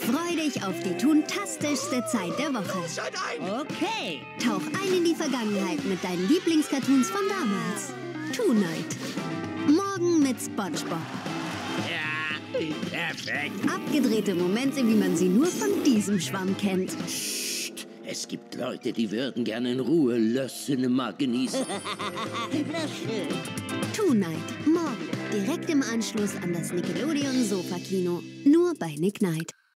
Freu dich auf die tuntastischste Zeit der Woche. Okay. Tauch ein in die Vergangenheit mit deinen Lieblingscartoons von damals. Tonight. Morgen mit Spongebob. Ja, perfekt. Abgedrehte Momente, wie man sie nur von diesem Schwamm kennt. Psst, es gibt Leute, die würden gerne in Ruhe Le Cinema genießen. Na schön. Tonight. Morgen. Direkt im Anschluss an das Nickelodeon Sofa-Kino. Nur bei Nicknight.